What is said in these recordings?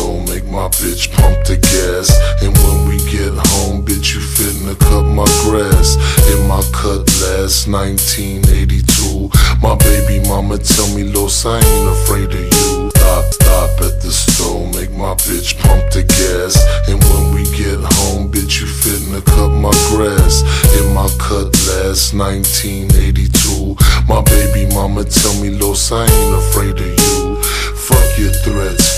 stove, make my bitch pump the gas. And when we get home, bitch, you finna cut my grass. In my cutlass, 1982. My baby mama tell me, Los, I ain't afraid of you. Stop at the stove, make my bitch pump the gas. And when we get home, bitch, you finna cut my grass. In my cutlass, 1982. My baby mama tell me, Los, I ain't afraid of you. Fuck your threats,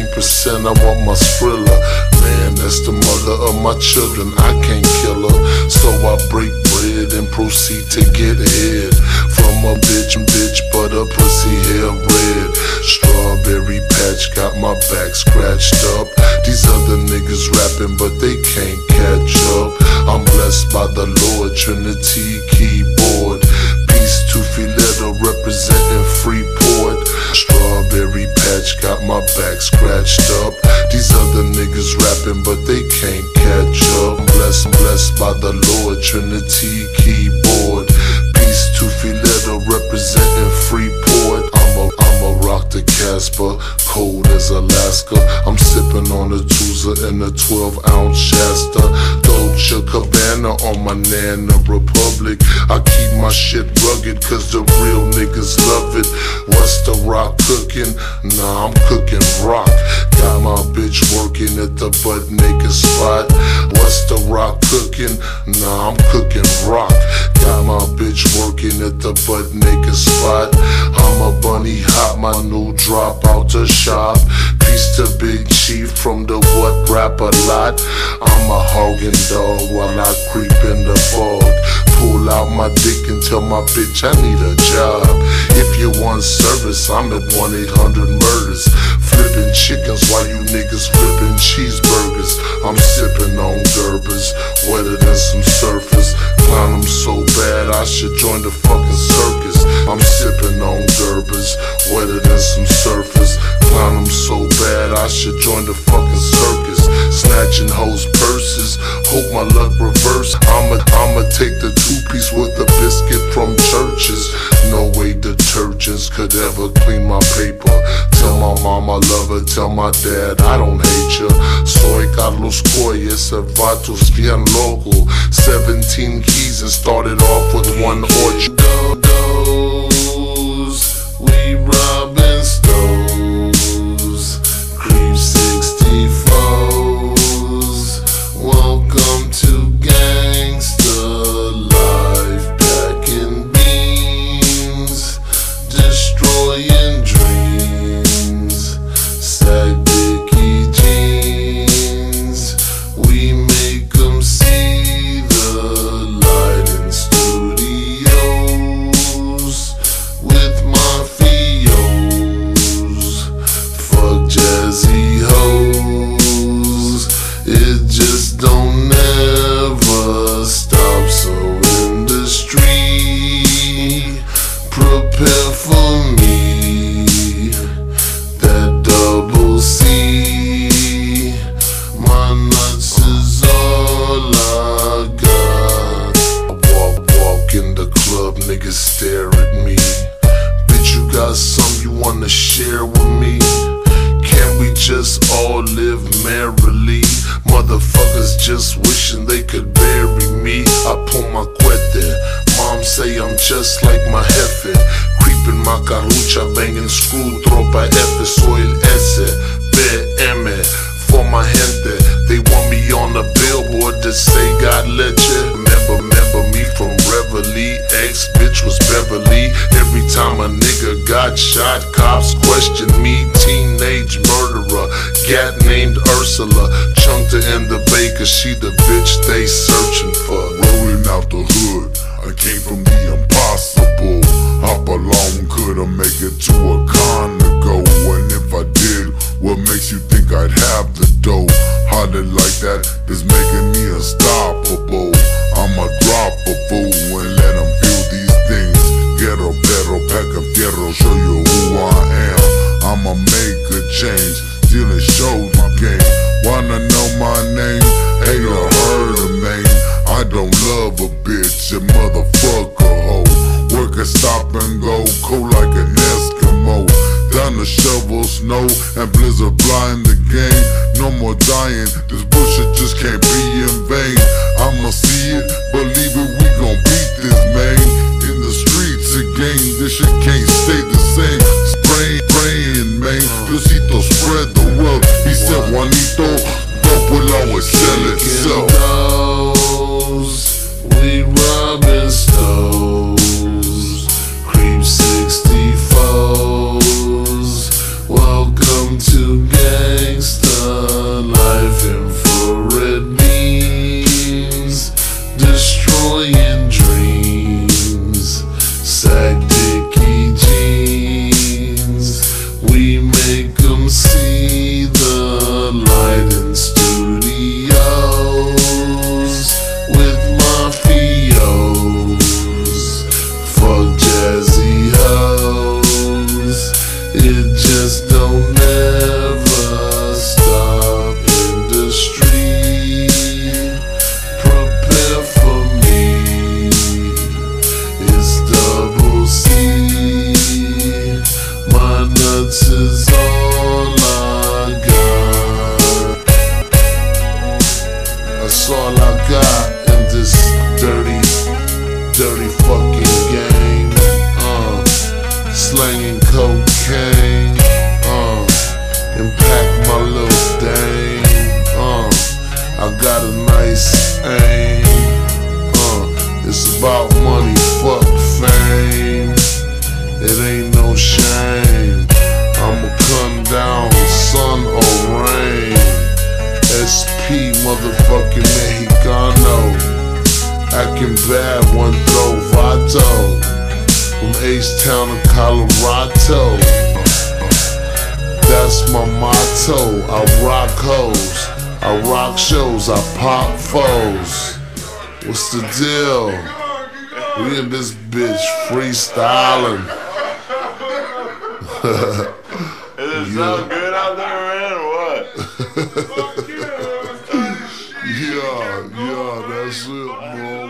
15% I want my Skrilla. Man, that's the mother of my children, I can't kill her. So I break bread and proceed to get head from a bitch, but her pussy hair red. Strawberry patch got my back scratched up. These other niggas rapping but they can't catch up. I'm blessed by the Lord, Trinity keyboard. Peace to Philetta representing Freeport. Strawberry patch got my back scratched up. These other niggas rapping but they can't catch up. I'm blessed by the Lord, Trinity keyboard. Peace to Philetta representing Freeport. I'ma rock the Casper, cold as Alaska. I'm sipping on a Tuza and a 12-ounce Shasta. Dolce Gabbana on my Nana Republic. I keep my shit rugged cause the real niggas love it. What's the rock cooking? Nah, I'm cooking rock. Got my bitch working at the butt naked spot. What's the rock cooking? Nah, I'm cooking rock. Got my bitch working at the butt naked spot. I'm a bunny hop, my new drop out the shop. Peace to Big Chief from the what rap a lot. I'm a hogging dog while I creep in the fog. Pull out my dick and tell my bitch I need a job. If you want service, I'm at 1-800-MURDERS. Flipping chickens while you niggas flipping cheeseburgers. I'm sipping on Gerbers, wetter than some surfers. Clown them so bad I should join the fucking circus. I'm sipping on Gerbers, wetter than some surfers. Clown them so bad I should join the fucking circus. Snatching hoes' purses, hope my luck reverse. I'ma take the two-piece with a biscuit from Churches. No way detergents could ever clean my paper. Tell my mom I love her, tell my dad I don't hate ya. Soy Carlos Coy, ese vatos bien loco. 17 keys and started off with one orchard. We robbing stores, creep 64s. Welcome to gangsta life, packing beans, destroying dreams. Sag Dickie jeans, we make them see the light in studios with mafios. Fuck jazzy hoes, it just don't never stop. So industry, prepare for me. That double C, my nuts is all I got. I walk in the club, niggas stare at me. Bitch, you got something you wanna share with me? Can't we just all live merrily? Motherfuckers just wishing they could bury me. I pull my cuete, mom say I'm just like my jefe. Creeping my carucha, banging screw, tropa F, soy el S, BM. For my gente, they want me on the billboard to say God let you. Remember me from Reveille, ex-bitch was Beverly. Every time a nigga got shot, cops question me. Teenage murderer, gat named Ursula. Chunked her in the bay cause she the bitch they searching for. Rolling out the hood, I came from the impossible. Hop along, couldn't make it to a Conoco. And if I did, what makes you think I'd have the dough? Hollering like that is making me unstoppable. I'ma drop a fool and let them feel these things. Ghetto, pero, pack of fierro, show you who I am. I'ma make a change, stealing shows my game. Wanna know my name? Ain't heard of me. I don't love a bitch, a motherfucker hoe. Work a stop and go, cold like an Eskimo. Down the gonna shovel snow and blizzard blind the game. No more dying, this bullshit just can't be in vain. I'ma see it, believe it, we gon' beat this, man. In the streets again, this shit can't stay the same. Praying, man, Diosito spread the wealth. He said, Juanito, dope will always sell itself. We robbing stores, creep 64s. Welcome to gangsta life, infrared beams, destroying dreams, sag dicky jeans. We make them see the light in studios with mafios. Fuck jazzy hoes, it just don't never stop. Industry, prepare for me. It's double C. My nuts is all I got. That's all I got in this dirty fucking game. Slanging cocaine, impact my little dame. I got a nice aim. It's about money, fuck fame. It ain't no shame. I'ma come down, sun or rain. SP motherfucking Mexicano. Acting bad, one throw vato. From H-Town to Colorado. That's my motto. I rock hoes, I rock shows, I pop foes. What's the deal? We in this bitch freestyling. Is it so good out there, man, or what? Yeah, that's it, bro.